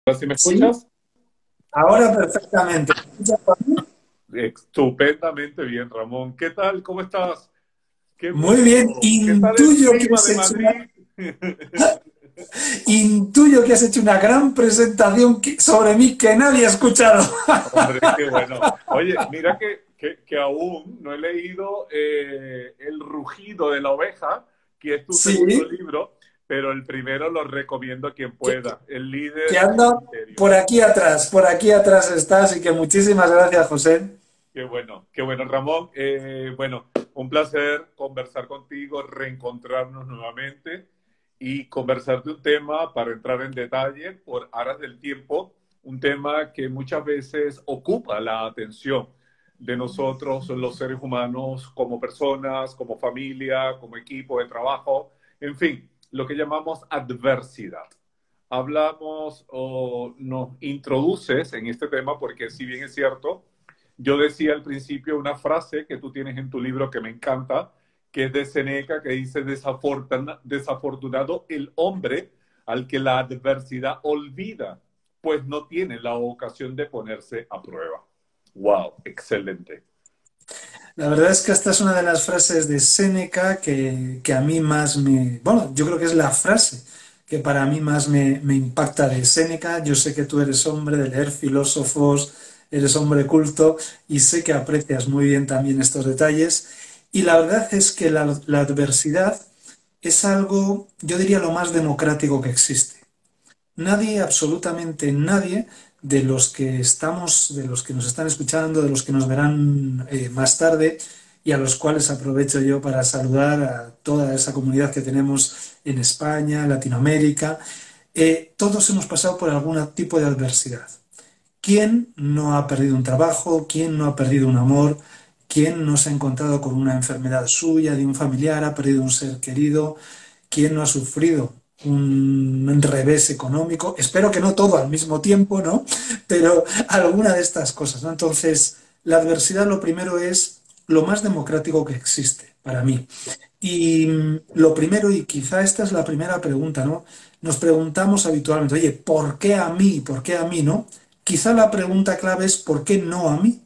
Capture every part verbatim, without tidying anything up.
¿Si me Sí, escuchas? ahora perfectamente. Estupendamente bien, Ramón. ¿Qué tal? ¿Cómo estás? Qué Muy bien, gusto. ¿Qué tal el intuyo que clima has de hecho una, Madrid? intuyo que has hecho una gran presentación que- sobre mí que nadie ha escuchado. Hombre, qué bueno. Oye, mira que, que, que aún no he leído eh, El rugido de la oveja, que es tu segundo Sí, libro, pero el primero lo recomiendo a quien que, pueda. El que líder del anda misterio. por aquí atrás, por aquí atrás está, así que muchísimas gracias, José. Qué bueno, qué bueno, Ramón. Eh, bueno, un placer conversar contigo, reencontrarnos nuevamente y conversar de un tema para entrar en detalle por aras del tiempo, un tema que muchas veces ocupa la atención de nosotros, los seres humanos, como personas, como familia, como equipo de trabajo, en fin, lo que llamamos adversidad. Hablamos o nos introduces en este tema porque si bien es cierto, yo decía al principio una frase que tú tienes en tu libro que me encanta, que es de Seneca, que dice, Desafortuna, desafortunado el hombre al que la adversidad olvida, pues no tiene la ocasión de ponerse a prueba. Wow, excelente. La verdad es que esta es una de las frases de Séneca que, que a mí más me... Bueno, yo creo que es la frase que para mí más me, me impacta de Séneca. Yo sé que tú eres hombre de leer filósofos, eres hombre culto y sé que aprecias muy bien también estos detalles. Y la verdad es que la, la adversidad es algo, yo diría, lo más democrático que existe. Nadie, absolutamente nadie de los que estamos, de los que nos están escuchando, de los que nos verán eh, más tarde y a los cuales aprovecho yo para saludar a toda esa comunidad que tenemos en España, Latinoamérica, eh, todos hemos pasado por algún tipo de adversidad. ¿Quién no ha perdido un trabajo? ¿Quién no ha perdido un amor? ¿Quién no se ha encontrado con una enfermedad suya, de un familiar, ha perdido un ser querido? ¿Quién no ha sufrido un revés económico? Espero que no todo al mismo tiempo, ¿no? Pero alguna de estas cosas, ¿no? Entonces, la adversidad lo primero es lo más democrático que existe para mí. Y mm, lo primero, y quizá esta es la primera pregunta, ¿no? Nos preguntamos habitualmente, oye, ¿por qué a mí? ¿Por qué a mí, no? Quizá la pregunta clave es ¿por qué no a mí?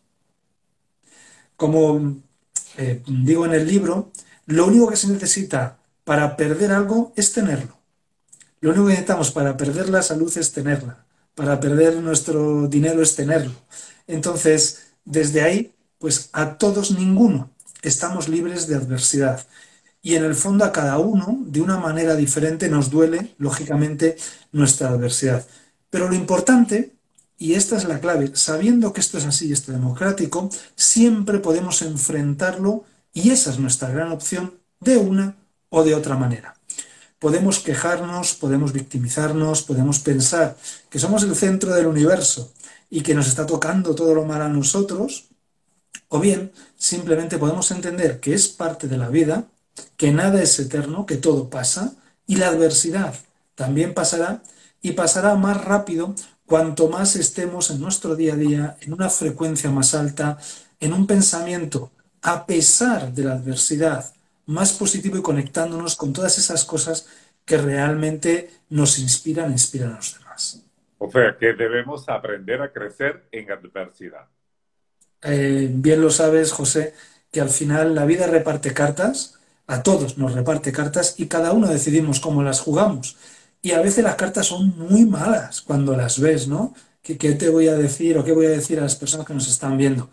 Como eh, digo en el libro, lo único que se necesita para perder algo es tenerlo. Lo único que necesitamos para perder la salud es tenerla. Para perder nuestro dinero es tenerlo. Entonces, desde ahí, pues a todos ninguno estamos libres de adversidad. Y en el fondo a cada uno, de una manera diferente, nos duele, lógicamente, nuestra adversidad. Pero lo importante, y esta es la clave, sabiendo que esto es así, esto es democrático, siempre podemos enfrentarlo y esa es nuestra gran opción de una o de otra manera. Podemos quejarnos, podemos victimizarnos, podemos pensar que somos el centro del universo y que nos está tocando todo lo mal a nosotros, o bien simplemente podemos entender que es parte de la vida, que nada es eterno, que todo pasa y la adversidad también pasará y pasará más rápido cuanto más estemos en nuestro día a día, en una frecuencia más alta, en un pensamiento, a pesar de la adversidad, más positivo y conectándonos con todas esas cosas que realmente nos inspiran e inspiran a los demás. O sea, que debemos aprender a crecer en adversidad. Eh, bien lo sabes, José, que al final la vida reparte cartas, a todos nos reparte cartas y cada uno decidimos cómo las jugamos. Y a veces las cartas son muy malas cuando las ves, ¿no? ¿Qué, qué te voy a decir o qué voy a decir a las personas que nos están viendo?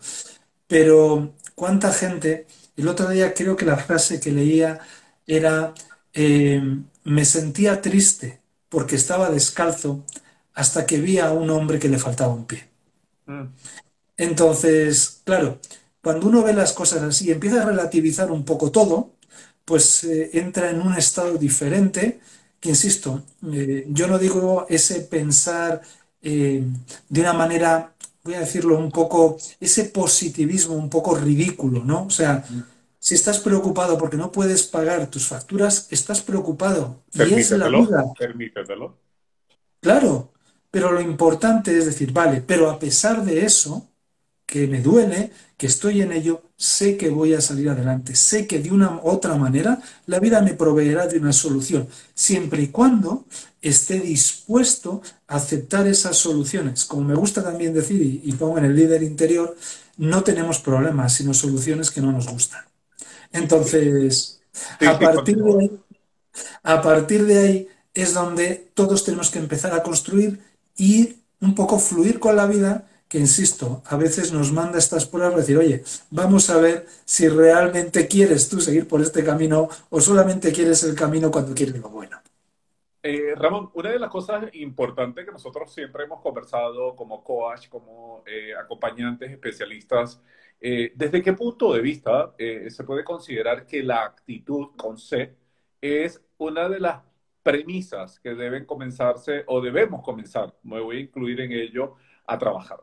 Pero cuánta gente, el otro día creo que la frase que leía era, eh, me sentía triste porque estaba descalzo hasta que vi a un hombre que le faltaba un pie. Mm. Entonces, claro, cuando uno ve las cosas así y empieza a relativizar un poco todo, pues eh, entra en un estado diferente, que insisto, eh, yo no digo ese pensar eh, de una manera, voy a decirlo un poco, ese positivismo un poco ridículo, ¿no? O sea, si estás preocupado porque no puedes pagar tus facturas, estás preocupado y es la Permítetelo, vida, permítetelo. claro, pero lo importante es decir, vale, pero a pesar de eso, que me duele, que estoy en ello, sé que voy a salir adelante, sé que de una u otra manera la vida me proveerá de una solución, siempre y cuando esté dispuesto a aceptar esas soluciones. Como me gusta también decir, y, y pongo en el líder interior, no tenemos problemas, sino soluciones que no nos gustan. Entonces, Sí, a sí, partir de continúa. ahí, a partir de ahí es donde todos tenemos que empezar a construir y un poco fluir con la vida, que insisto, a veces nos manda estas pruebas para decir, oye, vamos a ver si realmente quieres tú seguir por este camino o solamente quieres el camino cuando quieres lo bueno. Eh, Ramón, una de las cosas importantes que nosotros siempre hemos conversado como coach, como eh, acompañantes especialistas, eh, ¿desde qué punto de vista eh, se puede considerar que la actitud con C es una de las premisas que deben comenzarse o debemos comenzar, me voy a incluir en ello, a trabajar?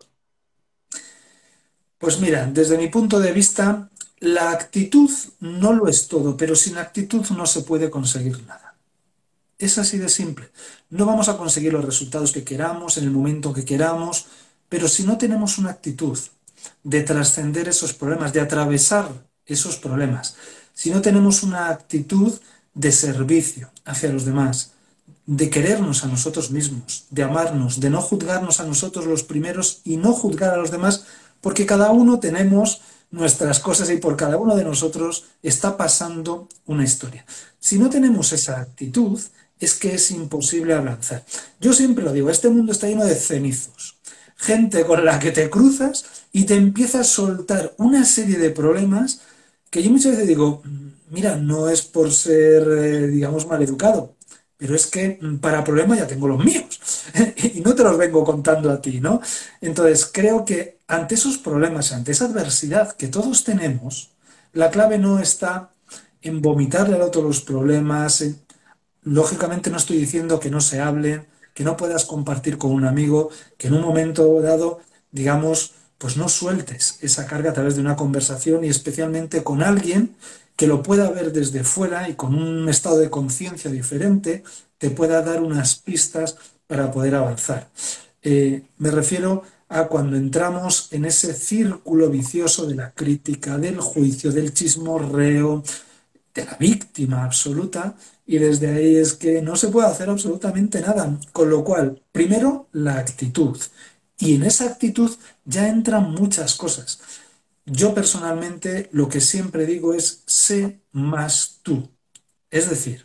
Pues mira, desde mi punto de vista, la actitud no lo es todo, pero sin actitud no se puede conseguir nada. Es así de simple. No vamos a conseguir los resultados que queramos en el momento que queramos, pero si no tenemos una actitud de trascender esos problemas, de atravesar esos problemas, si no tenemos una actitud de servicio hacia los demás, de querernos a nosotros mismos, de amarnos, de no juzgarnos a nosotros los primeros y no juzgar a los demás, porque cada uno tenemos nuestras cosas y por cada uno de nosotros está pasando una historia. Si no tenemos esa actitud, es que es imposible avanzar. Yo siempre lo digo, este mundo está lleno de cenizos, gente con la que te cruzas y te empieza a soltar una serie de problemas que yo muchas veces digo, mira, no es por ser, eh, digamos, maleducado, pero es que mm, para problemas ya tengo los míos y no te los vengo contando a ti, ¿no? Entonces, creo que ante esos problemas, ante esa adversidad que todos tenemos, la clave no está en vomitarle al otro los problemas. en- Lógicamente no estoy diciendo que no se hablen, que no puedas compartir con un amigo, que en un momento dado, digamos, pues no sueltes esa carga a través de una conversación y especialmente con alguien que lo pueda ver desde fuera y con un estado de conciencia diferente te pueda dar unas pistas para poder avanzar. Eh, me refiero a cuando entramos en ese círculo vicioso de la crítica, del juicio, del chismorreo, de la víctima absoluta, y desde ahí es que no se puede hacer absolutamente nada. Con lo cual, primero, la actitud. Y en esa actitud ya entran muchas cosas. Yo personalmente lo que siempre digo es sé más tú. Es decir,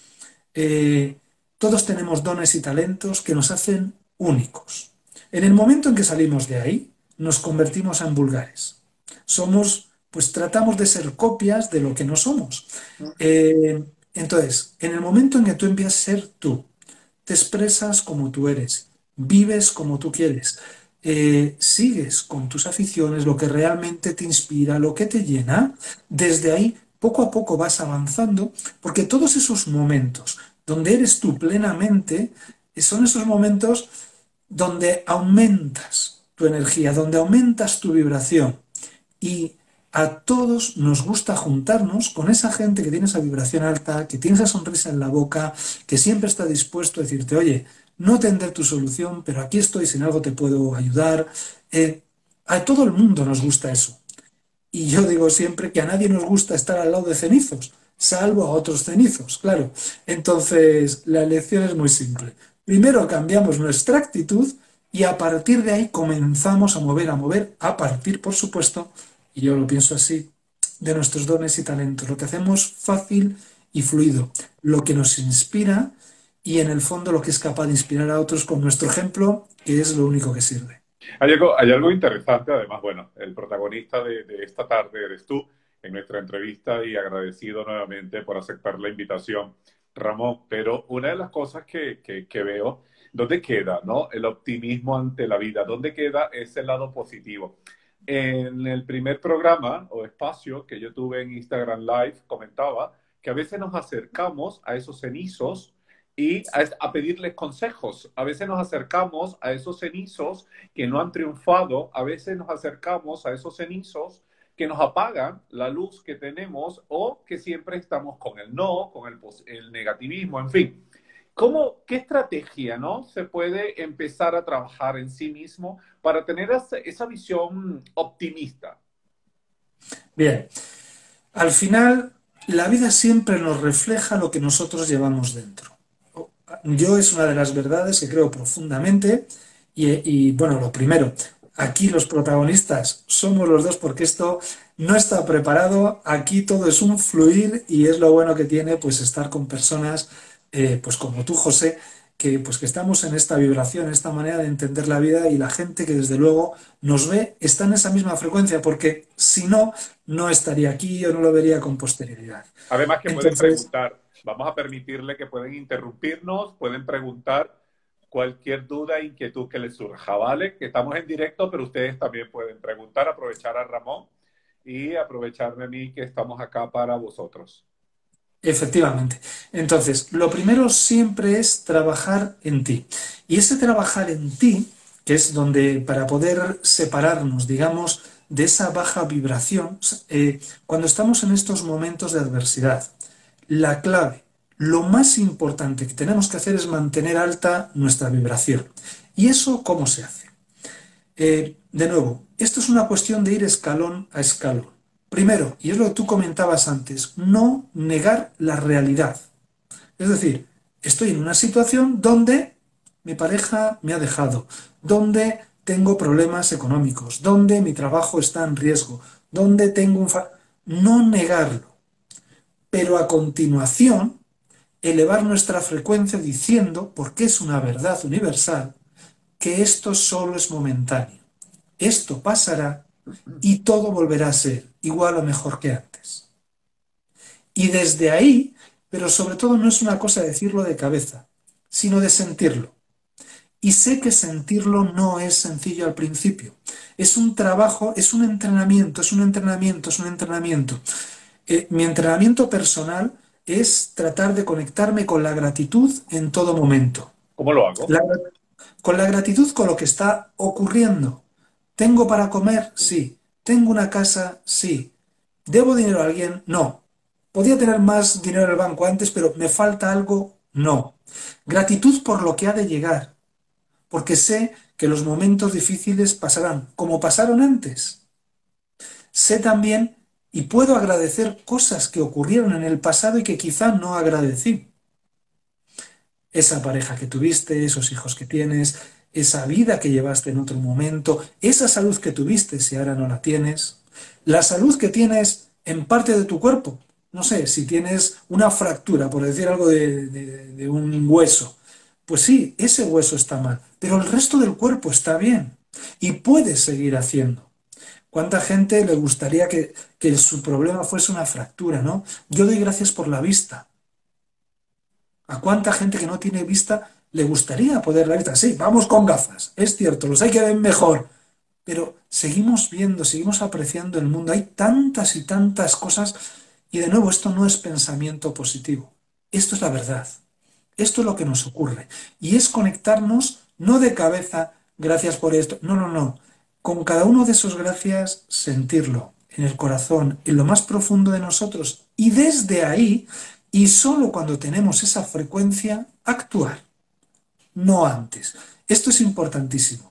eh, todos tenemos dones y talentos que nos hacen únicos. En el momento en que salimos de ahí, nos convertimos en vulgares. Somos, pues tratamos de ser copias de lo que no somos. Eh, entonces, en el momento en que tú empiezas a ser tú, te expresas como tú eres, vives como tú quieres, eh, sigues con tus aficiones, lo que realmente te inspira, lo que te llena, desde ahí poco a poco vas avanzando, porque todos esos momentos donde eres tú plenamente, eh, son esos momentos donde aumentas tu energía, donde aumentas tu vibración. Y a todos nos gusta juntarnos con esa gente que tiene esa vibración alta, que tiene esa sonrisa en la boca, que siempre está dispuesto a decirte, oye, no tendré tu solución, pero aquí estoy, si en algo te puedo ayudar. Eh, a todo el mundo nos gusta eso. Y yo digo siempre que a nadie nos gusta estar al lado de cenizos, salvo a otros cenizos, claro. Entonces, la elección es muy simple. Primero cambiamos nuestra actitud y a partir de ahí comenzamos a mover, a mover, a partir, por supuesto, y yo lo pienso así, de nuestros dones y talentos. Lo que hacemos fácil y fluido, lo que nos inspira y en el fondo lo que es capaz de inspirar a otros con nuestro ejemplo, que es lo único que sirve. Hay algo, hay algo interesante, además, bueno, el protagonista de, de esta tarde eres tú en nuestra entrevista y agradecido nuevamente por aceptar la invitación, Ramón. Pero una de las cosas que, que, que veo, ¿dónde queda, no? El optimismo ante la vida, ¿dónde queda ese lado positivo? En el primer programa o espacio que yo tuve en Instagram Live, comentaba que a veces nos acercamos a esos cenizos y a, a pedirles consejos. A veces nos acercamos a esos cenizos que no han triunfado, a veces nos acercamos a esos cenizos que nos apagan la luz que tenemos o que siempre estamos con el no, con el, el negativismo, en fin. ¿Cómo, qué estrategia, ¿no? se puede empezar a trabajar en sí mismo para tener esa, esa visión optimista? Bien, al final la vida siempre nos refleja lo que nosotros llevamos dentro. Yo es una de las verdades que creo profundamente y, y, bueno, lo primero, aquí los protagonistas somos los dos porque esto no está preparado, aquí todo es un fluir y es lo bueno que tiene pues estar con personas eh, pues como tú, José, que pues que estamos en esta vibración, en esta manera de entender la vida y la gente que desde luego nos ve está en esa misma frecuencia porque si no, no estaría aquí o no lo vería con posterioridad. Además que pueden Entonces, preguntar, vamos a permitirle que pueden interrumpirnos, pueden preguntar cualquier duda, inquietud que les surja, ¿vale? Que estamos en directo, pero ustedes también pueden preguntar, aprovechar a Ramón y aprovecharme a mí que estamos acá para vosotros. efectivamente. Entonces, lo primero siempre es trabajar en ti. Y ese trabajar en ti, que es donde para poder separarnos, digamos, de esa baja vibración, eh, cuando estamos en estos momentos de adversidad, la clave, lo más importante que tenemos que hacer es mantener alta nuestra vibración. ¿Y eso cómo se hace? Eh, de nuevo, esto es una cuestión de ir escalón a escalón. Primero, y es lo que tú comentabas antes, no negar la realidad. Es decir, estoy en una situación donde mi pareja me ha dejado, donde tengo problemas económicos, donde mi trabajo está en riesgo, donde tengo un... Fa... No negarlo, pero a continuación elevar nuestra frecuencia diciendo, porque es una verdad universal, que esto solo es momentáneo. Esto pasará y todo volverá a ser igual o mejor que antes. Y desde ahí, pero sobre todo no es una cosa decirlo de cabeza, sino de sentirlo. Y sé que sentirlo no es sencillo al principio. Es un trabajo, es un entrenamiento, es un entrenamiento, es un entrenamiento. Eh, mi entrenamiento personal es tratar de conectarme con la gratitud en todo momento. ¿Cómo lo hago? La, con la gratitud con lo que está ocurriendo. ¿Tengo para comer? Sí. ¿Tengo una casa? Sí. ¿Debo dinero a alguien? No. ¿Podía tener más dinero en el banco antes, pero me falta algo? No. Gratitud por lo que ha de llegar, porque sé que los momentos difíciles pasarán como pasaron antes. Sé también y puedo agradecer cosas que ocurrieron en el pasado y que quizá no agradecí. Esa pareja que tuviste, esos hijos que tienes, esa vida que llevaste en otro momento, esa salud que tuviste si ahora no la tienes, la salud que tienes en parte de tu cuerpo. No sé, si tienes una fractura, por decir algo de, de, de un hueso, pues sí, ese hueso está mal, pero el resto del cuerpo está bien y puedes seguir haciendo. ¿Cuánta gente le gustaría que, que su problema fuese una fractura, ¿no? Yo doy gracias por la vista. ¿A cuánta gente que no tiene vista le gustaría poder la vista? Sí, vamos con gafas, es cierto, los hay que ver mejor, pero seguimos viendo, seguimos apreciando el mundo. Hay tantas y tantas cosas y de nuevo esto no es pensamiento positivo, esto es la verdad, esto es lo que nos ocurre y es conectarnos no de cabeza, gracias por esto, no, no, no, con cada uno de esos gracias sentirlo en el corazón, en lo más profundo de nosotros y desde ahí y solo cuando tenemos esa frecuencia, actuar, no antes. Esto es importantísimo.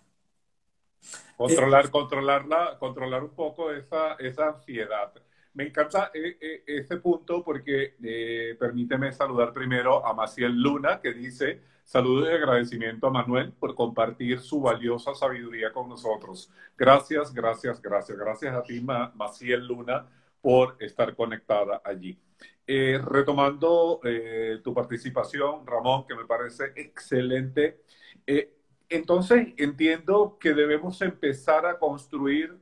Eh, Controlar, controlarla, controlar un poco esa, esa ansiedad. Me encanta eh, eh, ese punto porque eh, permíteme saludar primero a Maciel Luna, que dice saludos y agradecimiento a Manuel por compartir su valiosa sabiduría con nosotros. Gracias, gracias, gracias. Gracias a ti, Ma Maciel Luna, por estar conectada allí. Eh, retomando eh, tu participación, Ramón, que me parece excelente. Eh, entonces, entiendo que debemos empezar a construir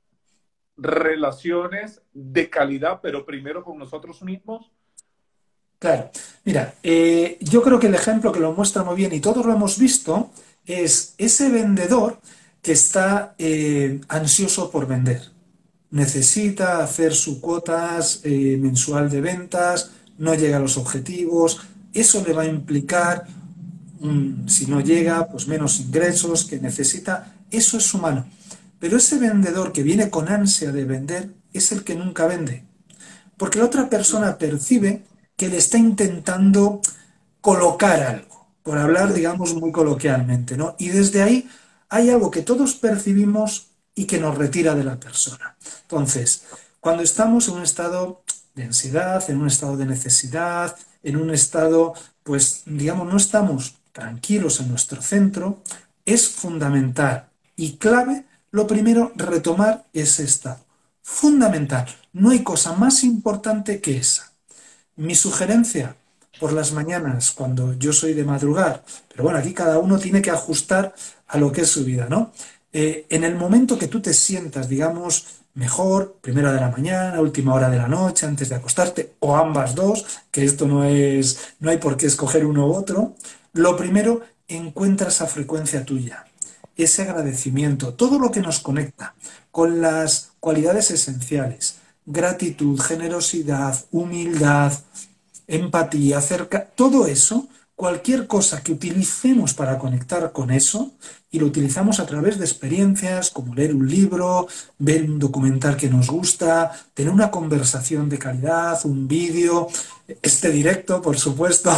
relaciones de calidad, pero primero con nosotros mismos. claro, mira, eh, yo creo que el ejemplo que lo muestra muy bien y todos lo hemos visto es ese vendedor que está eh, ansioso por vender. Necesita hacer sus cuotas eh, mensual de ventas, no llega a los objetivos, eso le va a implicar mm, si no llega, pues menos ingresos que necesita, eso es humano. Pero ese vendedor que viene con ansia de vender es el que nunca vende, porque la otra persona percibe que le está intentando colocar algo. por hablar, digamos, muy coloquialmente, ¿no? Y desde ahí hay algo que todos percibimos y que nos retira de la persona. Entonces, cuando estamos en un estado de ansiedad, en un estado de necesidad, en un estado, pues, digamos, no estamos tranquilos en nuestro centro, es fundamental y clave, lo primero, retomar ese estado. Fundamental. No hay cosa más importante que esa. Mi sugerencia, por las mañanas, cuando yo soy de madrugar, pero bueno, aquí cada uno tiene que ajustar a lo que es su vida, ¿no? Eh, en el momento que tú te sientas, digamos, mejor, primera hora de la mañana, última hora de la noche, antes de acostarte, o ambas dos, que esto no es, no hay por qué escoger uno u otro, lo primero, encuentra esa frecuencia tuya, ese agradecimiento, todo lo que nos conecta con las cualidades esenciales, gratitud, generosidad, humildad, empatía, cerca, todo eso, cualquier cosa que utilicemos para conectar con eso, y lo utilizamos a través de experiencias como leer un libro, ver un documental que nos gusta, tener una conversación de calidad, un vídeo, este directo, por supuesto.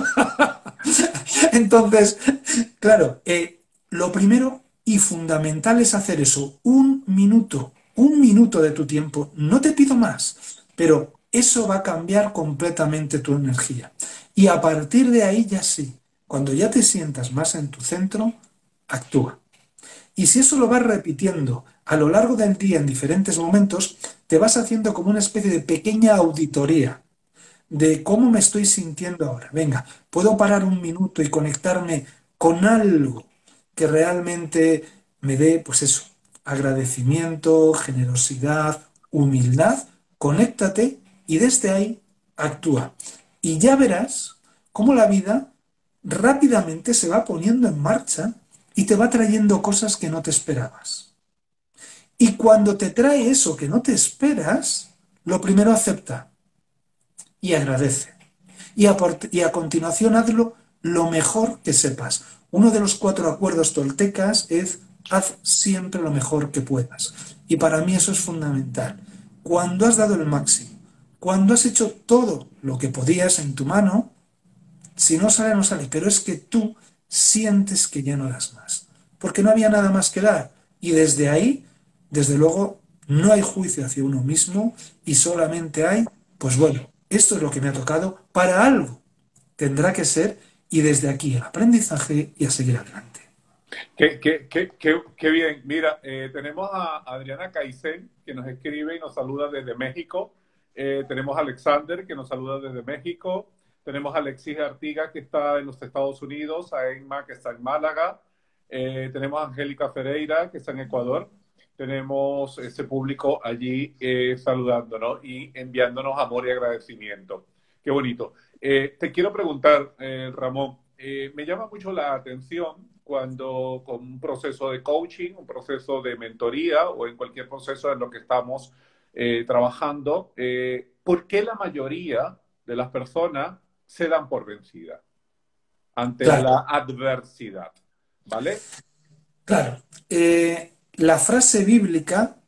Entonces, claro, eh, lo primero y fundamental es hacer eso, un minuto, un minuto de tu tiempo, no te pido más, pero eso va a cambiar completamente tu energía. Y a partir de ahí ya sí, cuando ya te sientas más en tu centro, actúa. Y si eso lo vas repitiendo a lo largo del día en diferentes momentos, te vas haciendo como una especie de pequeña auditoría de cómo me estoy sintiendo ahora. Venga, puedo parar un minuto y conectarme con algo que realmente me dé, pues eso, agradecimiento, generosidad, humildad. Conéctate y desde ahí actúa. Y ya verás cómo la vida rápidamente se va poniendo en marcha y te va trayendo cosas que no te esperabas. Y cuando te trae eso que no te esperas, lo primero acepta y agradece. Y a, y a continuación hazlo lo mejor que sepas. Uno de los cuatro acuerdos toltecas es haz siempre lo mejor que puedas. Y para mí eso es fundamental. Cuando has dado el máximo, cuando has hecho todo lo que podías en tu mano, si no sale, no sale, pero es que tú sientes que ya no das más, porque no había nada más que dar. Y desde ahí, desde luego, no hay juicio hacia uno mismo y solamente hay, pues bueno, esto es lo que me ha tocado, para algo tendrá que ser, y desde aquí el aprendizaje y a seguir adelante. Qué, qué, qué, qué, qué bien. Mira, eh, tenemos a Adriana Caicén, que nos escribe y nos saluda desde México. Eh, tenemos a Alexander, que nos saluda desde México. Tenemos a Alexis Artiga, que está en los Estados Unidos, a Emma, que está en Málaga. Eh, tenemos a Angélica Ferreira, que está en Ecuador. Tenemos ese público allí eh, saludándonos y enviándonos amor y agradecimiento. Qué bonito. Eh, te quiero preguntar, eh, Ramón, eh, me llama mucho la atención cuando con un proceso de coaching, un proceso de mentoría o en cualquier proceso en lo que estamos eh, trabajando, eh, ¿por qué la mayoría de las personas se dan por vencida ante Claro, la adversidad? ¿Vale? claro. Eh, la frase bíblica,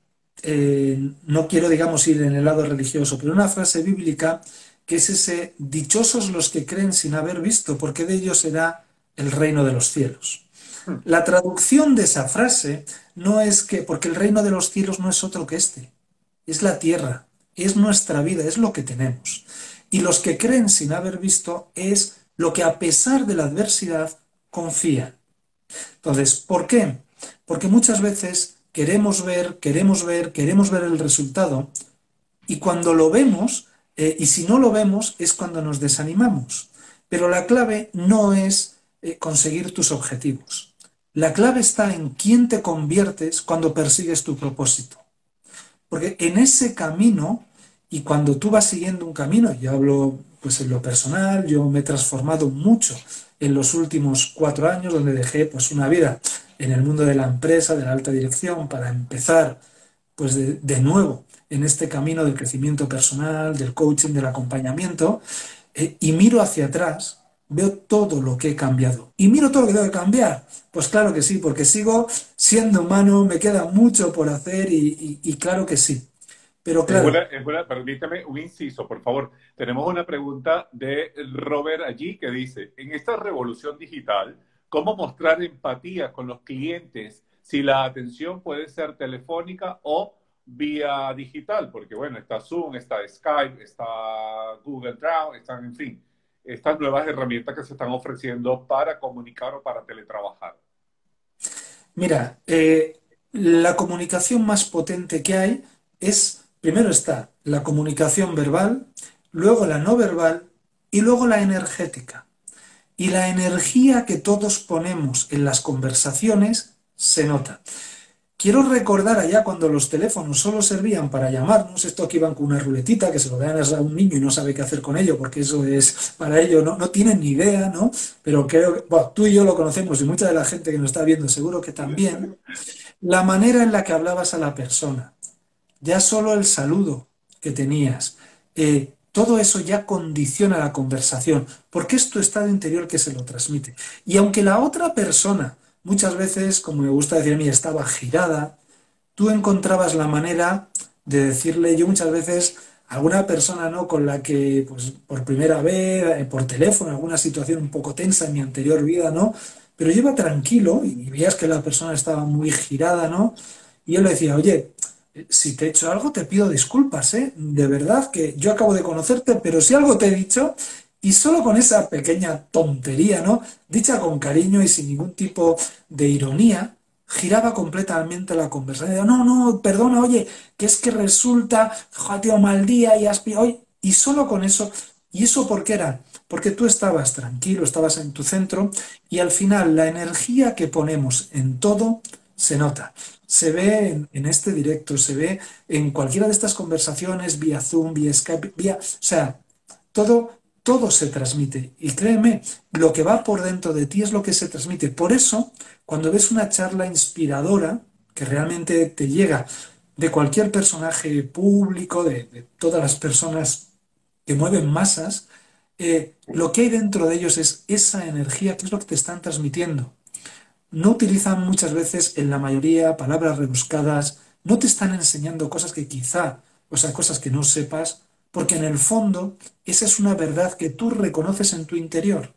eh, no quiero, digamos, ir en el lado religioso, pero una frase bíblica que es ese, dichosos los que creen sin haber visto, porque de ellos será el reino de los cielos. La traducción de esa frase no es que, porque el reino de los cielos no es otro que este, es la tierra, es nuestra vida, es lo que tenemos. Y los que creen sin haber visto es lo que a pesar de la adversidad confían. Entonces, ¿por qué? Porque muchas veces queremos ver, queremos ver, queremos ver el resultado y cuando lo vemos, eh, y si no lo vemos, es cuando nos desanimamos. Pero la clave no es eh, conseguir tus objetivos. La clave está en quién te conviertes cuando persigues tu propósito. Porque en ese camino, y cuando tú vas siguiendo un camino, y hablo pues en lo personal, yo me he transformado mucho en los últimos cuatro años, donde dejé pues una vida en el mundo de la empresa, de la alta dirección, para empezar pues de, de nuevo en este camino del crecimiento personal, del coaching, del acompañamiento, eh, y miro hacia atrás, veo todo lo que he cambiado. ¿Y miro todo lo que tengo que cambiar? Pues claro que sí, porque sigo siendo humano, me queda mucho por hacer y, y, y claro que sí. Pero Es claro, buena, es buena, permítame un inciso, por favor. Tenemos una pregunta de Robert allí que dice, en esta revolución digital, ¿cómo mostrar empatía con los clientes si la atención puede ser telefónica o vía digital? Porque bueno, está Zoom, está Skype, está Google Drive, están, en fin, estas nuevas herramientas que se están ofreciendo para comunicar o para teletrabajar. mira, eh, la comunicación más potente que hay es, primero está la comunicación verbal, luego la no verbal y luego la energética. Y la energía que todos ponemos en las conversaciones se nota. Quiero recordar allá cuando los teléfonos solo servían para llamarnos, esto que iban con una ruletita que se lo dan a un niño y no sabe qué hacer con ello, porque eso es para ello, no, no tienen ni idea, ¿no? Pero creo que, bueno, tú y yo lo conocemos y mucha de la gente que nos está viendo seguro que también, la manera en la que hablabas a la persona, ya solo el saludo que tenías, eh, todo eso ya condiciona la conversación, porque es tu estado interior que se lo transmite. Y aunque la otra persona muchas veces, como me gusta decir a mí, estaba girada, tú encontrabas la manera de decirle, yo muchas veces, a alguna persona, ¿no? Con la que, pues, por primera vez, eh, por teléfono, alguna situación un poco tensa en mi anterior vida, ¿no? Pero yo iba tranquilo y veías que la persona estaba muy girada, ¿no? Y yo le decía, oye, eh, si te he hecho algo, te pido disculpas, ¿eh? De verdad que yo acabo de conocerte, pero si algo te he dicho, y solo con esa pequeña tontería, ¿no? Dicha con cariño y sin ningún tipo de ironía, giraba completamente la conversación. No, no, perdona, oye, que es que resulta, joder, tío, mal día y has pillado. Y solo con eso, ¿y eso por qué era? Porque tú estabas tranquilo, estabas en tu centro y al final la energía que ponemos en todo se nota. Se ve en, en este directo, se ve en cualquiera de estas conversaciones, vía Zoom, vía Skype, vía... O sea, todo, todo se transmite. Y créeme, lo que va por dentro de ti es lo que se transmite. Por eso, cuando ves una charla inspiradora, que realmente te llega de cualquier personaje público, de, de todas las personas que mueven masas, eh, lo que hay dentro de ellos es esa energía, que es lo que te están transmitiendo. No utilizan muchas veces, en la mayoría, palabras rebuscadas, no te están enseñando cosas que quizá, o sea, cosas que no sepas, porque en el fondo esa es una verdad que tú reconoces en tu interior.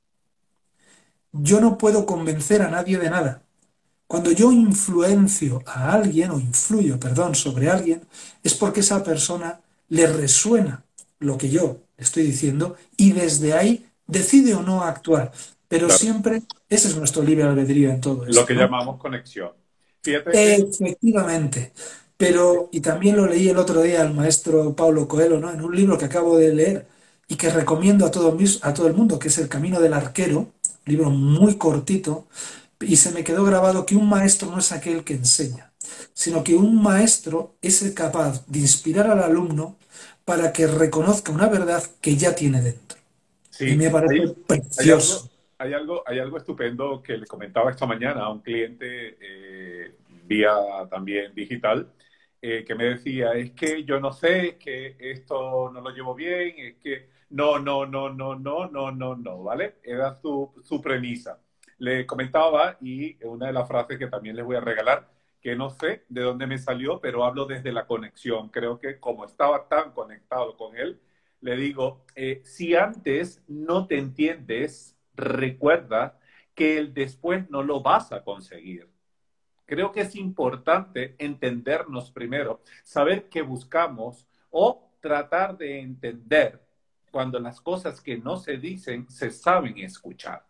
Yo no puedo convencer a nadie de nada. Cuando yo influencio a alguien, o influyo, perdón, sobre alguien, es porque esa persona le resuena lo que yo estoy diciendo y desde ahí decide o no actuar. Pero Claro, siempre ese es nuestro libre albedrío en todo lo esto, que ¿no? llamamos conexión. Fíjate que Efectivamente. Pero, y también lo leí el otro día al maestro Paulo Coelho, ¿no? En un libro que acabo de leer y que recomiendo a todo, mis- a todo el mundo, que es El Camino del Arquero, libro muy cortito, y se me quedó grabado que un maestro no es aquel que enseña, sino que un maestro es el capaz de inspirar al alumno para que reconozca una verdad que ya tiene dentro. Y sí, me parece hay, hay algo, precioso. hay algo, hay algo estupendo que le comentaba esta mañana a un cliente eh, vía también digital, eh, que me decía, es que yo no sé, es que esto no lo llevo bien, es que no, no, no, no, no, no, no, no, ¿vale? Era su, su premisa. Le comentaba, y una de las frases que también les voy a regalar, que no sé de dónde me salió, pero hablo desde la conexión. Creo que como estaba tan conectado con él, le digo, eh, si antes no te entiendes, recuerda que el después no lo vas a conseguir. Creo que es importante entendernos primero, saber qué buscamos o tratar de entender cuando las cosas que no se dicen se saben escuchar.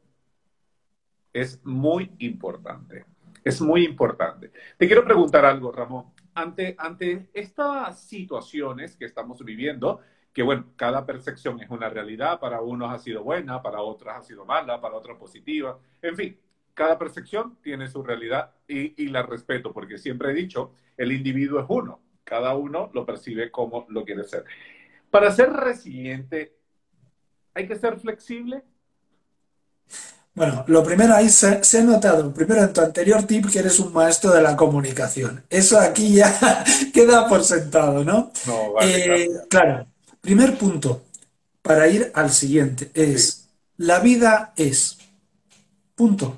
Es muy importante. Es muy importante. Te quiero preguntar algo, Ramón. Ante, ante estas situaciones que estamos viviendo, que bueno, cada percepción es una realidad, para unos ha sido buena, para otros ha sido mala, para otros positiva, en fin, cada percepción tiene su realidad y, y la respeto, porque siempre he dicho, el individuo es uno, cada uno lo percibe como lo quiere ser. Para ser resiliente, hay que ser flexible. Bueno, lo primero ahí se, se ha notado, primero en tu anterior tip que eres un maestro de la comunicación. Eso aquí ya queda por sentado, ¿no? No, vale, Eh, gracias. claro, primer punto para ir al siguiente Sí, es, la vida es, punto.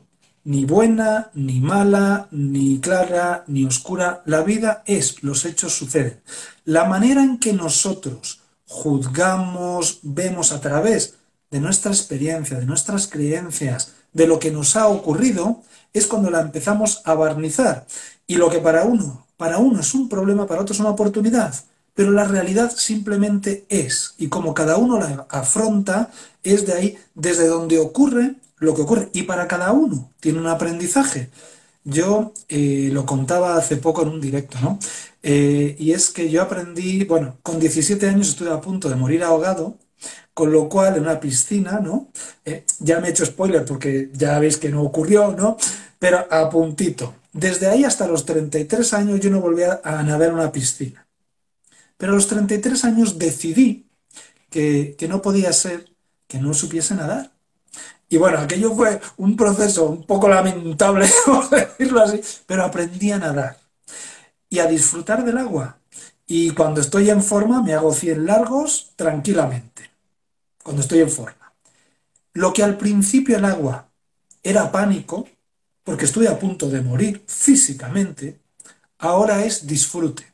ni buena, ni mala, ni clara, ni oscura. La vida es, los hechos suceden. La manera en que nosotros juzgamos, vemos a través de nuestra experiencia, de nuestras creencias, de lo que nos ha ocurrido, es cuando la empezamos a barnizar. Y lo que para uno, para uno es un problema, para otro es una oportunidad. Pero la realidad simplemente es. Y como cada uno la afronta, es de ahí, desde donde ocurre lo que ocurre. Y para cada uno tiene un aprendizaje. Yo eh, lo contaba hace poco en un directo, ¿no? Eh, y es que yo aprendí, bueno, con diecisiete años estuve a punto de morir ahogado, con lo cual en una piscina, ¿no? Eh, ya me he hecho spoiler porque ya veis que no ocurrió, ¿no? Pero a puntito. Desde ahí hasta los treinta y tres años yo no volví a, a nadar en una piscina. Pero a los treinta y tres años decidí que, que no podía ser que no supiese nadar. Y bueno, aquello fue un proceso un poco lamentable, por decirlo así, pero aprendí a nadar y a disfrutar del agua. Y cuando estoy en forma me hago cien largos tranquilamente, cuando estoy en forma. Lo que al principio el agua era pánico, porque estoy a punto de morir físicamente, ahora es disfrute.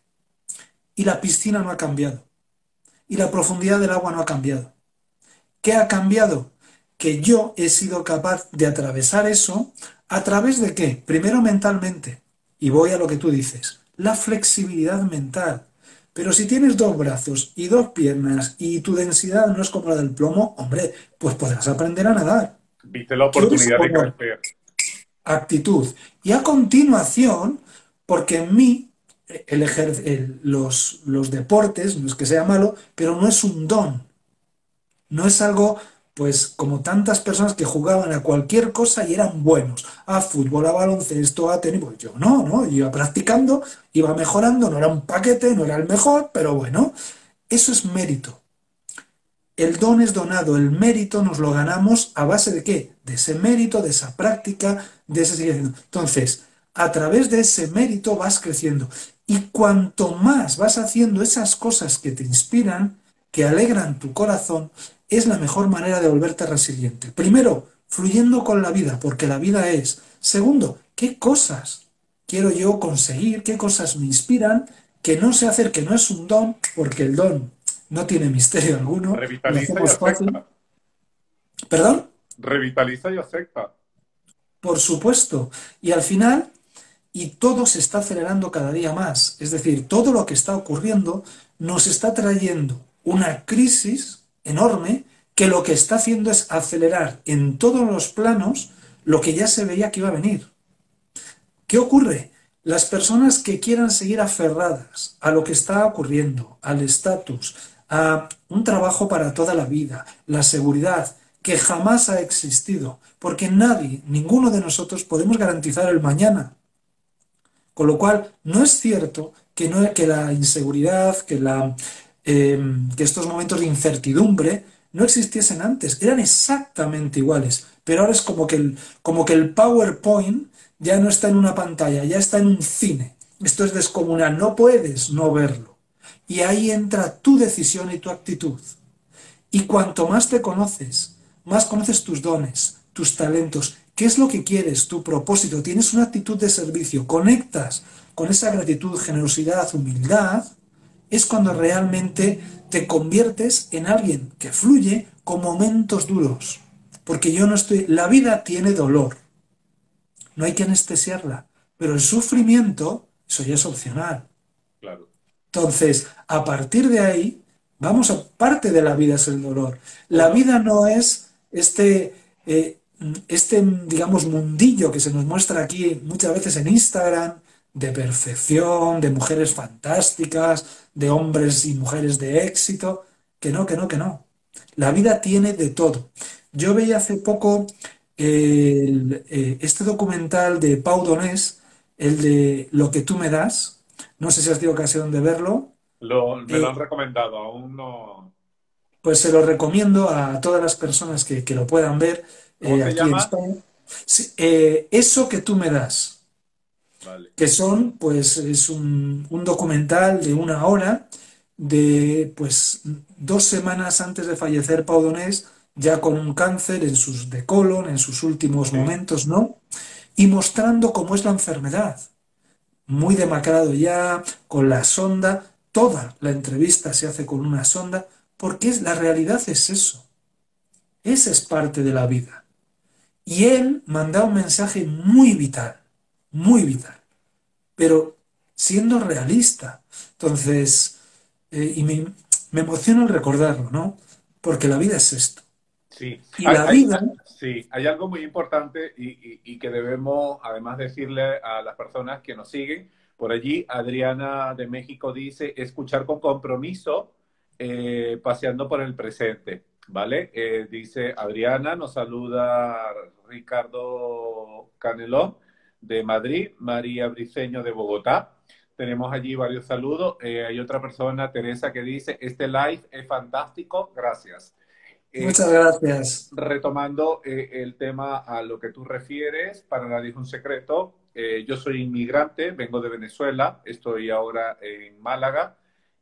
Y la piscina no ha cambiado. Y la profundidad del agua no ha cambiado. ¿Qué ha cambiado? Que yo he sido capaz de atravesar eso a través de qué? Primero mentalmente. Y voy a lo que tú dices, la flexibilidad mental. Pero si tienes dos brazos y dos piernas y tu densidad no es como la del plomo, hombre, pues podrás aprender a nadar. Viste la ¿Quieres oportunidad o de no? crecer. Actitud. Y a continuación, porque en mí el ejer- el- los, los deportes, no es que sea malo, pero no es un don. No es algo, pues, como tantas personas que jugaban a cualquier cosa y eran buenos. A fútbol, a baloncesto, a tenis. Pues yo no, ¿no? Iba practicando, iba mejorando, no era un paquete, no era el mejor, pero bueno, eso es mérito. El don es donado, el mérito nos lo ganamos a base de qué? De ese mérito, de esa práctica, de ese seguir haciendo. Entonces, a través de ese mérito vas creciendo. Y cuanto más vas haciendo esas cosas que te inspiran, que alegran tu corazón, es la mejor manera de volverte resiliente. Primero, fluyendo con la vida, porque la vida es. Segundo, ¿qué cosas quiero yo conseguir? ¿Qué cosas me inspiran? Que no sé hacer, que no es un don, porque el don no tiene misterio alguno, lo Revitaliza y hacemos fácil. acepta. ¿Perdón? Revitaliza y acepta. Por supuesto. Y al final, y todo se está acelerando cada día más. Es decir, todo lo que está ocurriendo nos está trayendo una crisis enorme que lo que está haciendo es acelerar en todos los planos lo que ya se veía que iba a venir. ¿Qué ocurre? Las personas que quieran seguir aferradas a lo que está ocurriendo, al estatus, a un trabajo para toda la vida, la seguridad, que jamás ha existido, porque nadie, ninguno de nosotros podemos garantizar el mañana. Con lo cual, no es cierto que, no, que la inseguridad, que, la, eh, que estos momentos de incertidumbre no existiesen antes, eran exactamente iguales, pero ahora es como que el, como que el PowerPoint ya no está en una pantalla, ya está en un cine. Esto es descomunal, no puedes no verlo. Y ahí entra tu decisión y tu actitud. Y cuanto más te conoces, más conoces tus dones, tus talentos, qué es lo que quieres, tu propósito, tienes una actitud de servicio, conectas con esa gratitud, generosidad, humildad, es cuando realmente te conviertes en alguien que fluye con momentos duros. Porque yo no estoy... La vida tiene dolor, no hay que anestesiarla, pero el sufrimiento, eso ya es opcional. Claro. Entonces, a partir de ahí, vamos a parte de la vida es el dolor. La Bueno, vida no es este, eh, este, digamos, mundillo que se nos muestra aquí muchas veces en Instagram, de perfección, de mujeres fantásticas, de hombres y mujeres de éxito. Que no, que no, que no. La vida tiene de todo. Yo veía hace poco el, eh, este documental de Pau Donés, el de Lo que tú me das. No sé si has tenido ocasión de verlo. lo, me lo Eh, han recomendado, aún no. pues se lo recomiendo a todas las personas que, que lo puedan ver ¿Cómo eh, se aquí en llama? España. Sí, eh, eso que tú me das, Vale. que son, pues, es un, un documental de una hora de, pues, dos semanas antes de fallecer Pau Donés, ya con un cáncer en sus de colon, en sus últimos Sí. momentos, ¿no? y mostrando cómo es la enfermedad. Muy demacrado ya, con la sonda, toda la entrevista se hace con una sonda, porque es, la realidad es eso. Esa es parte de la vida. Y él manda un mensaje muy vital, muy vital, pero siendo realista. Entonces, eh, y me, me emociona el recordarlo, ¿no? Porque la vida es esto. Sí, Y hay, la hay- vida, sí, hay algo muy importante y, y- y que debemos además decirle a las personas que nos siguen. Por allí, Adriana de México dice, escuchar con compromiso, eh, paseando por el presente, ¿vale? Eh, dice Adriana, nos saluda Ricardo Canelón de Madrid, María Briceño de Bogotá. Tenemos allí varios saludos. Eh, hay otra persona, Teresa, que dice, este live es fantástico, gracias. Eh, muchas gracias. Retomando eh, el tema a lo que tú refieres, para nadie es un secreto. Eh, yo soy inmigrante, vengo de Venezuela, estoy ahora en Málaga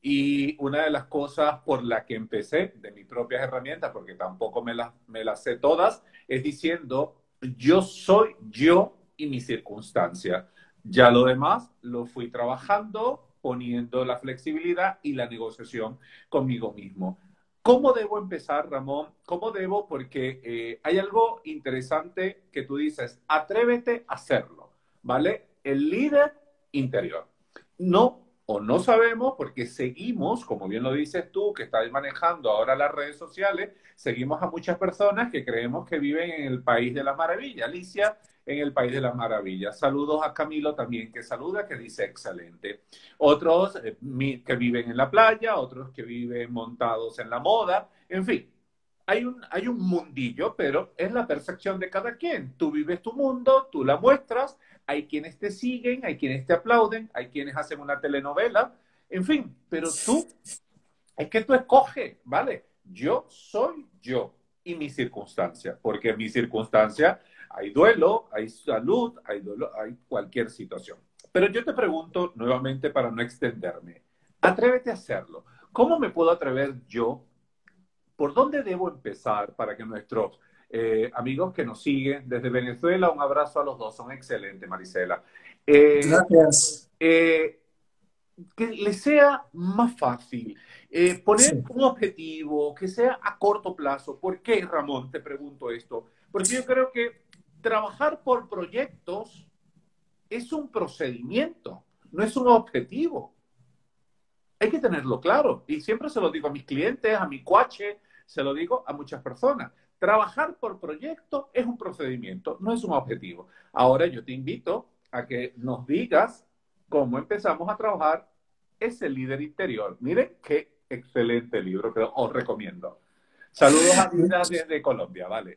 y una de las cosas por la que empecé, de mis propias herramientas, porque tampoco me las, me las sé todas, es diciendo, yo soy yo y mi circunstancia. Ya lo demás lo fui trabajando, poniendo la flexibilidad y la negociación conmigo mismo. ¿Cómo debo empezar, Ramón? ¿Cómo debo? Porque eh, hay algo interesante que tú dices, atrévete a hacerlo, ¿vale? El líder interior. No o no sabemos porque seguimos, como bien lo dices tú, que estás manejando ahora las redes sociales, seguimos a muchas personas que creemos que viven en el país de la maravilla. Alicia, en el país de la maravilla. Saludos a Camilo también, que saluda, que dice excelente. Otros eh, que viven en la playa, otros que viven montados en la moda, en fin. Hay un, hay un mundillo, pero es la percepción de cada quien. Tú vives tu mundo, tú la muestras, hay quienes te siguen, hay quienes te aplauden, hay quienes hacen una telenovela, en fin, pero tú, es que tú escoges, ¿vale? Yo soy yo y mi circunstancia, porque en mi circunstancia hay duelo, hay salud, hay, dolor, hay cualquier situación. Pero yo te pregunto nuevamente para no extenderme, atrévete a hacerlo. ¿Cómo me puedo atrever yo? ¿Por dónde debo empezar para que nuestros eh, amigos que nos siguen desde Venezuela, un abrazo a los dos, son excelentes, Marisela, eh, Gracias. eh, que les sea más fácil eh, poner Sí. un objetivo que sea a corto plazo? ¿Por qué, Ramón? Te pregunto esto. Porque yo creo que trabajar por proyectos es un procedimiento, no es un objetivo. Hay que tenerlo claro. Y siempre se lo digo a mis clientes, a mi coache, se lo digo a muchas personas. Trabajar por proyecto es un procedimiento, no es un objetivo. Ahora yo te invito a que nos digas cómo empezamos a trabajar ese líder interior. Miren qué excelente libro que os recomiendo. Saludos a Vida desde Colombia, ¿vale?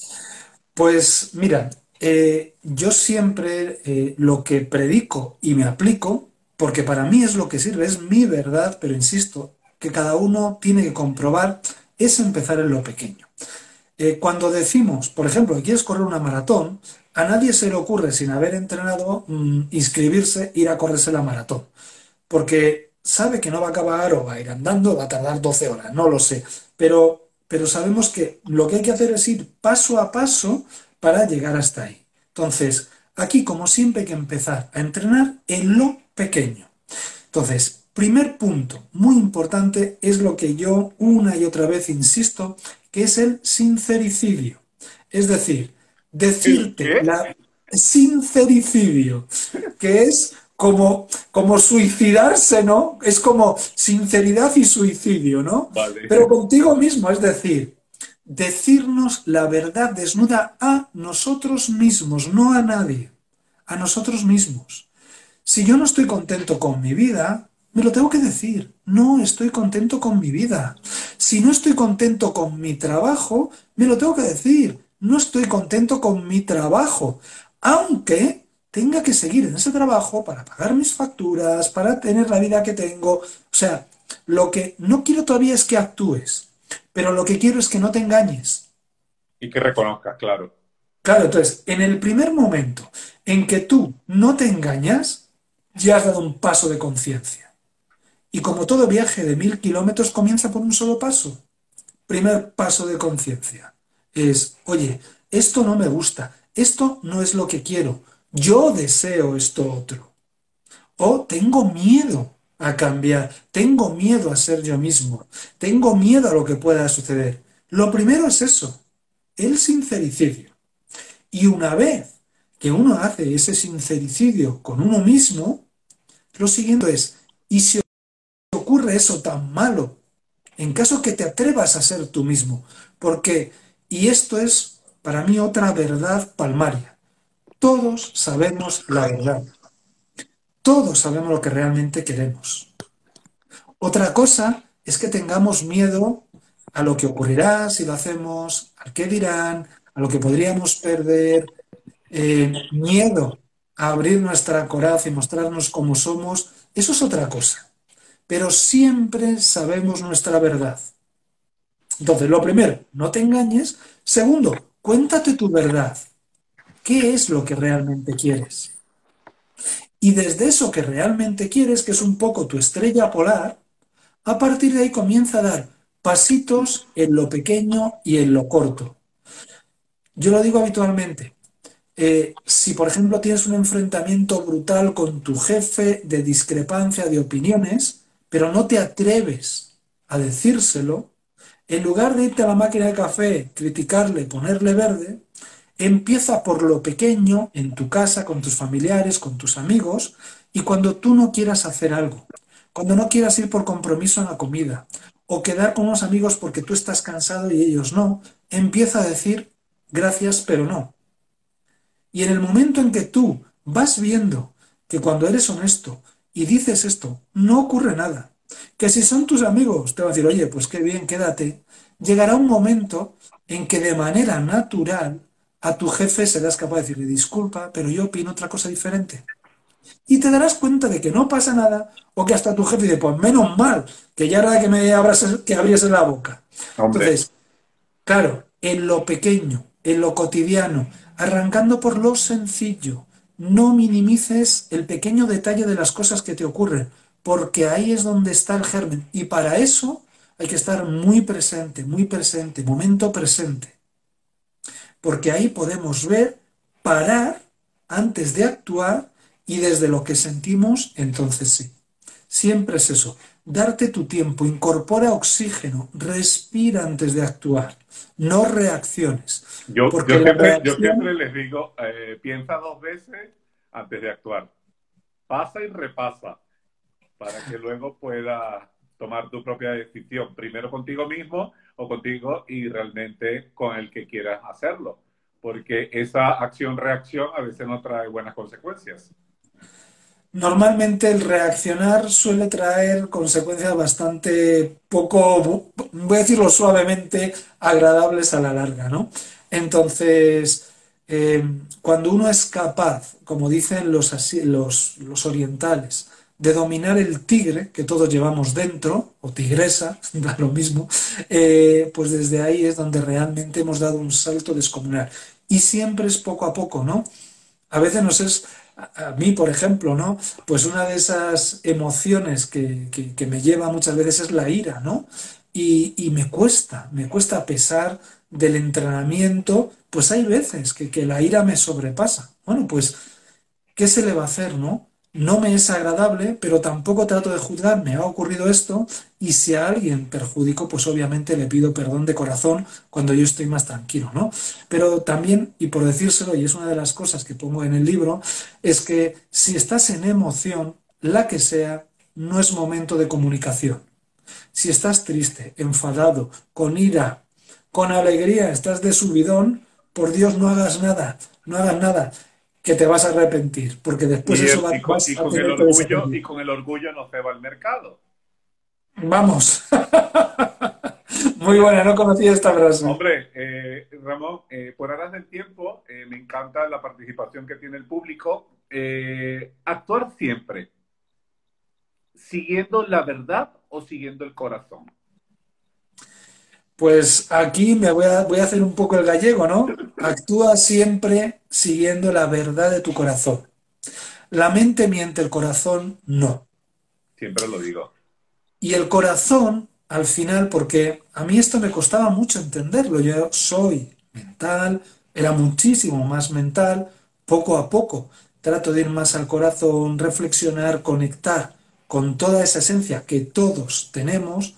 Pues mira, eh, yo siempre eh, lo que predico y me aplico, porque para mí es lo que sirve, es mi verdad, pero insisto, que cada uno tiene que comprobar, es empezar en lo pequeño. Eh, cuando decimos, por ejemplo, que quieres correr una maratón, a nadie se le ocurre, sin haber entrenado, mm, inscribirse, ir a correrse la maratón, porque sabe que no va a acabar o va a ir andando, va a tardar doce horas, no lo sé, pero, pero sabemos que lo que hay que hacer es ir paso a paso para llegar hasta ahí. Entonces, aquí como siempre hay que empezar a entrenar en lo pequeño. Entonces, primer punto muy importante es lo que yo una y otra vez insisto, que es el sincericidio. Es decir, ¿El decirte qué? la sincericidio, que es como, como suicidarse, ¿no? Es como sinceridad y suicidio, ¿no? Vale. Pero contigo mismo, es decir, decirnos la verdad desnuda a nosotros mismos, no a nadie, a nosotros mismos. Si yo no estoy contento con mi vida, me lo tengo que decir. No estoy contento con mi vida. Si no estoy contento con mi trabajo, me lo tengo que decir. No estoy contento con mi trabajo. Aunque tenga que seguir en ese trabajo para pagar mis facturas, para tener la vida que tengo. O sea, lo que no quiero todavía es que actúes, pero lo que quiero es que no te engañes. Y que reconozcas, claro. Claro, entonces, en el primer momento en que tú no te engañas, ya has dado un paso de conciencia. Y como todo viaje de mil kilómetros comienza por un solo paso. Primer paso de conciencia es, oye, esto no me gusta, esto no es lo que quiero, yo deseo esto otro, o tengo miedo a cambiar, tengo miedo a ser yo mismo, tengo miedo a lo que pueda suceder. Lo primero es eso, el sincericidio. Y una vez que uno hace ese sincericidio con uno mismo, lo siguiente es, ¿y si ocurre eso tan malo? En caso que te atrevas a ser tú mismo. Porque, y esto es para mí otra verdad palmaria, todos sabemos la verdad, todos sabemos lo que realmente queremos. Otra cosa es que tengamos miedo a lo que ocurrirá si lo hacemos, al qué dirán, a lo que podríamos perder, eh, miedo a abrir nuestra coraza y mostrarnos como somos, eso es otra cosa. Pero siempre sabemos nuestra verdad. Entonces, lo primero, no te engañes. Segundo, cuéntate tu verdad. ¿Qué es lo que realmente quieres? Y desde eso que realmente quieres, que es un poco tu estrella polar, a partir de ahí comienza a dar pasitos en lo pequeño y en lo corto. Yo lo digo habitualmente. Eh, si, por ejemplo, tienes un enfrentamiento brutal con tu jefe de discrepancia de opiniones, pero no te atreves a decírselo, en lugar de irte a la máquina de café, criticarle, ponerle verde, empieza por lo pequeño en tu casa, con tus familiares, con tus amigos, y cuando tú no quieras hacer algo, cuando no quieras ir por compromiso a la comida, o quedar con unos amigos porque tú estás cansado y ellos no, empieza a decir gracias, pero no. Y en el momento en que tú vas viendo que cuando eres honesto y dices esto, no ocurre nada, que si son tus amigos te van a decir, oye, pues qué bien, quédate, llegará un momento en que de manera natural a tu jefe serás capaz de decirle, disculpa, pero yo opino otra cosa diferente. Y te darás cuenta de que no pasa nada o que hasta tu jefe dice, pues menos mal, que ya era que me abras, que abriese la boca. Hombre, Entonces, claro, en lo pequeño, en lo cotidiano, arrancando por lo sencillo. No minimices el pequeño detalle de las cosas que te ocurren, porque ahí es donde está el germen. Y para eso hay que estar muy presente, muy presente, momento presente. Porque ahí podemos ver, parar antes de actuar y desde lo que sentimos, entonces sí. Siempre es eso. Darte tu tiempo, incorpora oxígeno, respira antes de actuar, no reacciones. yo, Porque yo la siempre, yo reacción, siempre les digo, eh, piensa dos veces antes de actuar. Pasa y repasa para que luego puedas tomar tu propia decisión, primero contigo mismo o contigo y realmente con el que quieras hacerlo. Porque esa acción-reacción a veces no trae buenas consecuencias. normalmente el reaccionar suele traer consecuencias bastante poco, voy a decirlo suavemente, agradables a la larga, ¿no? Entonces, eh, cuando uno es capaz, como dicen los, asi- los, los orientales, de dominar el tigre que todos llevamos dentro, o tigresa, da lo mismo, eh, pues desde ahí es donde realmente hemos dado un salto descomunal. Y siempre es poco a poco, ¿no? A veces nos es, a, a mí, por ejemplo, ¿no? Pues una de esas emociones que, que- que me lleva muchas veces es la ira, ¿no? Y, y me cuesta, me cuesta a pesar del entrenamiento, pues hay veces que, que la ira me sobrepasa. Bueno, pues ¿qué se le va a hacer, no? No me es agradable, pero tampoco trato de juzgar, me ha ocurrido esto, y si a alguien perjudico, pues obviamente le pido perdón de corazón cuando yo estoy más tranquilo, ¿no? Pero también, y por decírselo, y es una de las cosas que pongo en el libro, es que si estás en emoción, la que sea, no es momento de comunicación. Si estás triste, enfadado, con ira, con alegría, estás de subidón, por Dios no hagas nada, no hagas nada, que te vas a arrepentir, porque después Y, eso el, va- y, con, vas y a con el tener que orgullo, deshacerlo. y con el orgullo no se va al mercado. Vamos. Muy buena, no conocía esta frase. Hombre, eh, Ramón, eh, por horas del tiempo, eh, me encanta la participación que tiene el público. Eh, actuar siempre, siguiendo la verdad o siguiendo el corazón. Pues aquí me voy a, voy a hacer un poco el gallego, ¿no? Actúa siempre siguiendo la verdad de tu corazón. La mente miente, el corazón no. Siempre lo digo. Y el corazón, al final, porque a mí esto me costaba mucho entenderlo, yo soy mental, era muchísimo más mental, poco a poco. trato de ir más al corazón, reflexionar, conectar con toda esa esencia que todos tenemos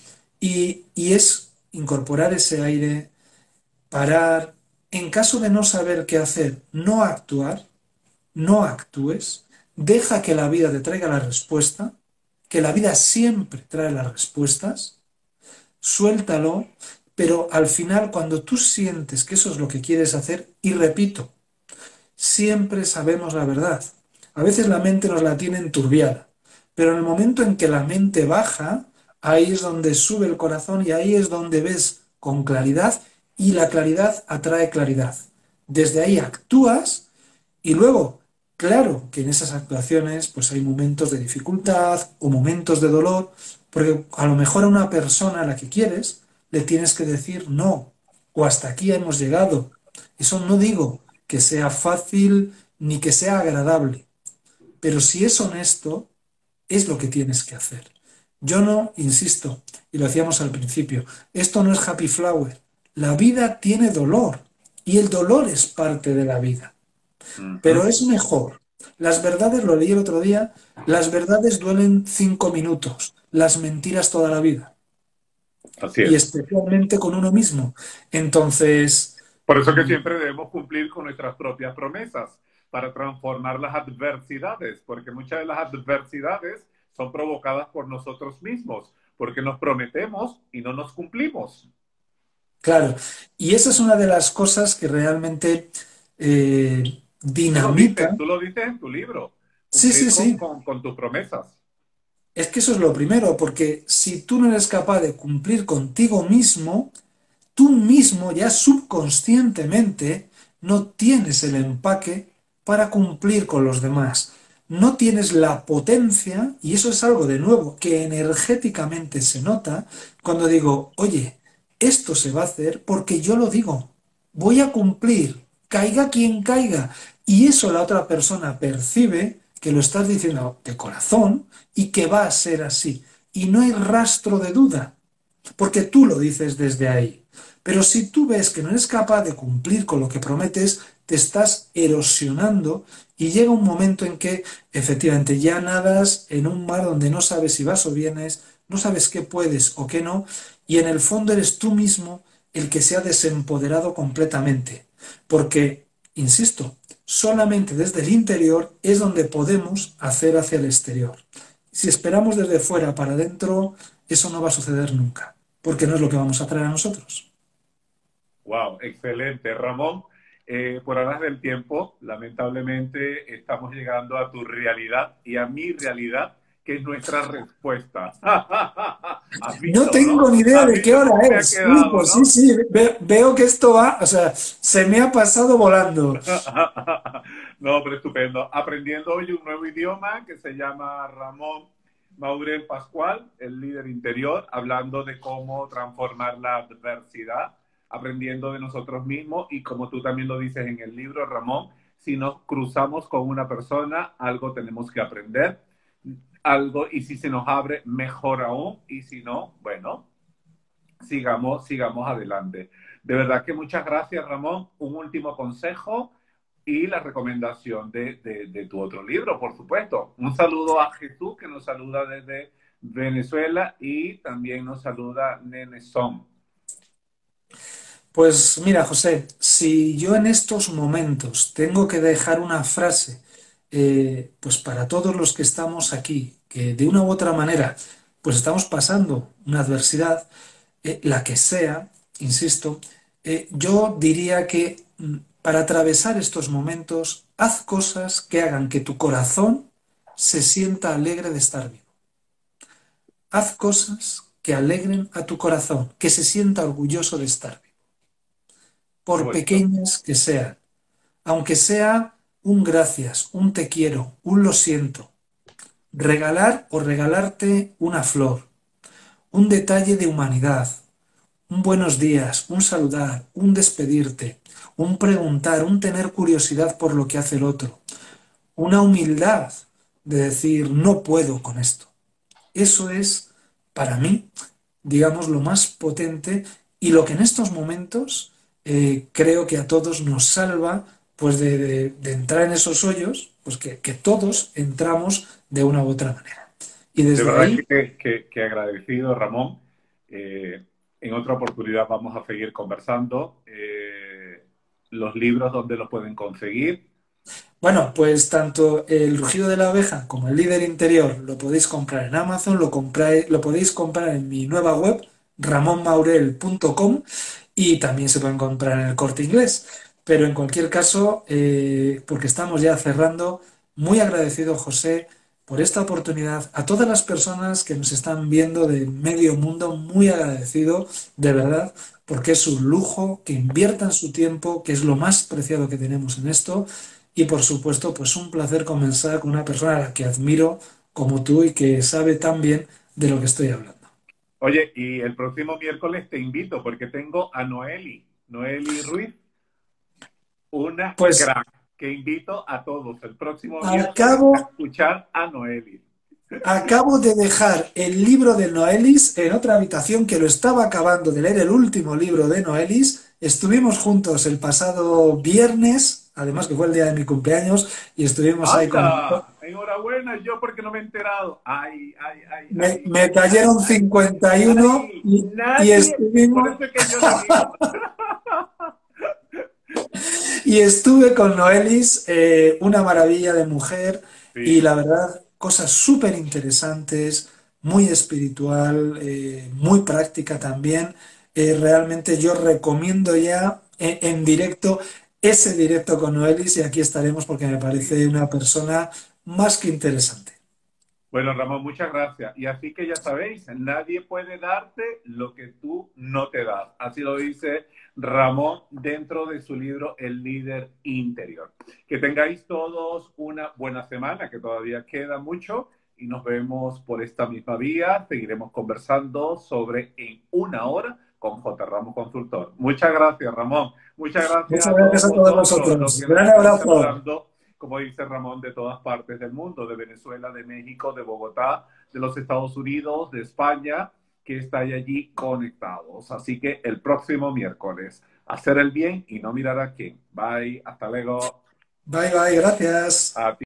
y, y es incorporar ese aire, parar, en caso de no saber qué hacer, no actuar, no actúes, deja que la vida te traiga la respuesta, que la vida siempre trae las respuestas, suéltalo, pero al final cuando tú sientes que eso es lo que quieres hacer, y repito, siempre sabemos la verdad. A veces la mente nos la tiene enturbiada, pero en el momento en que la mente baja, ahí es donde sube el corazón y ahí es donde ves con claridad y la claridad atrae claridad. Desde ahí actúas y luego, claro que en esas actuaciones pues hay momentos de dificultad o momentos de dolor, porque a lo mejor a una persona a la que quieres le tienes que decir no, o hasta aquí hemos llegado. Eso no digo que sea fácil ni que sea agradable, pero si es honesto, es lo que tienes que hacer. Yo no, insisto, y lo hacíamos al principio, esto no es happy flower. La vida tiene dolor y el dolor es parte de la vida. Pero Ujú. es mejor. Las verdades, lo leí el otro día, las verdades duelen cinco minutos, las mentiras toda la vida, Así y es. especialmente con uno mismo. Entonces, Por eso que mm, siempre debemos cumplir con nuestras propias promesas para transformar las adversidades, porque muchas de las adversidades son provocadas por nosotros mismos, porque nos prometemos y no nos cumplimos. claro, y esa es una de las cosas que realmente eh, Tú lo dinamita. dices, tú lo dices en tu libro, Sí, cumplir sí, con, sí. con, con tus promesas. Es que eso es lo primero, porque si tú no eres capaz de cumplir contigo mismo, tú mismo ya subconscientemente no tienes el empaque para cumplir con los demás. No tienes la potencia, y eso es algo de nuevo que energéticamente se nota cuando digo, oye, esto se va a hacer porque yo lo digo, voy a cumplir, caiga quien caiga, y eso la otra persona percibe que lo estás diciendo de corazón y que va a ser así. Y no hay rastro de duda porque tú lo dices desde ahí. Pero si tú ves que no eres capaz de cumplir con lo que prometes, te estás erosionando y llega un momento en que efectivamente ya nadas en un mar donde no sabes si vas o vienes, no sabes qué puedes o qué no, y en el fondo eres tú mismo el que se ha desempoderado completamente. Porque, insisto, solamente desde el interior es donde podemos hacer hacia el exterior. Si esperamos desde fuera para adentro, eso no va a suceder nunca, porque no es lo que vamos a traer a nosotros. Wow, excelente. Ramón, eh, por horas del tiempo, lamentablemente estamos llegando a tu realidad y a mi realidad, que es nuestra respuesta. ¿Has No visto, tengo no? ni idea ¿Has de qué visto hora cómo me ha es. Sí, quedado, pues sí, no? sí, ve- veo que esto va, o sea, se me ha pasado volando. No, pero estupendo. Aprendiendo hoy un nuevo idioma que se llama Ramón Maurel Pascual, el líder interior, hablando de cómo transformar la adversidad, aprendiendo de nosotros mismos y como tú también lo dices en el libro, Ramón, si nos cruzamos con una persona, algo tenemos que aprender, algo, y si se nos abre, mejor aún, y si no, bueno, sigamos, sigamos adelante. De verdad que muchas gracias, Ramón. Un último consejo y la recomendación de, de, de tu otro libro, por supuesto. Un saludo a Jesús, que nos saluda desde Venezuela, y también nos saluda Nene Son. Pues mira, José, si yo en estos momentos tengo que dejar una frase, eh, pues para todos los que estamos aquí, que de una u otra manera, pues estamos pasando una adversidad, eh, la que sea, insisto, eh, yo diría que mm, para atravesar estos momentos, haz cosas que hagan que tu corazón se sienta alegre de estar vivo. Haz cosas que alegren a tu corazón, que se sienta orgulloso de estar vivo, Qué por bonito. pequeñas que sean, aunque sea un gracias, un te quiero, un lo siento, regalar o regalarte una flor, un detalle de humanidad, un buenos días, un saludar, un despedirte, un preguntar, un tener curiosidad por lo que hace el otro, una humildad de decir no puedo con esto. Eso es, para mí, digamos, lo más potente y lo que en estos momentos eh, creo que a todos nos salva pues de, de- de entrar en esos hoyos, pues que, que todos entramos de una u otra manera. Y De desde verdad ahí, que, que, que agradecido, Ramón. Eh, en otra oportunidad vamos a seguir conversando. Eh, los libros, ¿dónde los pueden conseguir? bueno, pues tanto el rugido de la abeja como el líder interior lo podéis comprar en Amazon, lo, compráis- lo podéis comprar en mi nueva web, ramon maurel punto com, y también se pueden comprar en el Corte Inglés. Pero en cualquier caso, eh, porque estamos ya cerrando, muy agradecido, José, por esta oportunidad. A todas las personas que nos están viendo de medio mundo, muy agradecido, de verdad, porque es un lujo que inviertan su tiempo, que es lo más preciado que tenemos en esto. Y por supuesto, pues un placer conversar con una persona a la que admiro como tú y que sabe tan bien de lo que estoy hablando. Oye, y el próximo miércoles te invito porque tengo a Noeli, Noeli Ruiz, una Pues crack, que invito a todos el próximo miércoles acabo, a escuchar a Noeli. acabo de dejar el libro de Noelis en otra habitación que lo estaba acabando de leer, el último libro de Noelis. Estuvimos juntos el pasado viernes, además que fue el día de mi cumpleaños, y estuvimos ahí comentando. ¡Anda! Enhorabuena, yo porque no me he enterado. Ay, ay, ay, Me, ay, me ay, cayeron ay, cincuenta y uno ay. y, y Nadie, por estuvimos eso es que yo le digo. Y estuve con Noelis, eh, una maravilla de mujer, y Sí. la verdad, cosas súper interesantes, muy espiritual, eh, muy práctica también. Eh, realmente yo recomiendo ya en, en directo ese directo con Noelis y aquí estaremos porque me Sí. parece una persona más que interesante. Bueno, Ramón, muchas gracias. Y así que ya sabéis, nadie puede darte lo que tú no te das. Así lo dice Ramón dentro de su libro El líder interior. Que tengáis todos una buena semana, que todavía queda mucho, y nos vemos por esta misma vía. Seguiremos conversando sobre En una hora con J. Ramos Consultor. Muchas gracias, Ramón. Muchas gracias Muchas a todos gracias a todos vosotros, los vosotros. que nos Gran estáis abrazo. saludando, como dice Ramón, de todas partes del mundo, de Venezuela, de México, de Bogotá, de los Estados Unidos, de España, que estáis allí conectados. Así que el próximo miércoles, hacer el bien y no mirar a quién. Bye, hasta luego. Bye bye, gracias. A